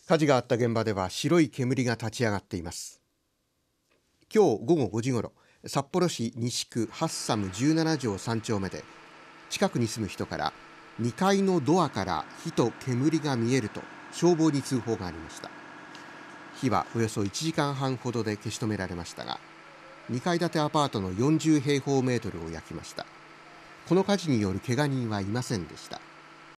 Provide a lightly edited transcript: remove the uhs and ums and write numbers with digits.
火事があった現場では白い煙が立ち上がっています。今日午後5時ごろ、札幌市西区ハッサム17条3丁目で近くに住む人から2階のドアから火と煙が見えると消防に通報がありました。火はおよそ1時間半ほどで消し止められましたが、2階建てアパートの40平方メートルを焼きました。この火事による怪我人はいませんでした。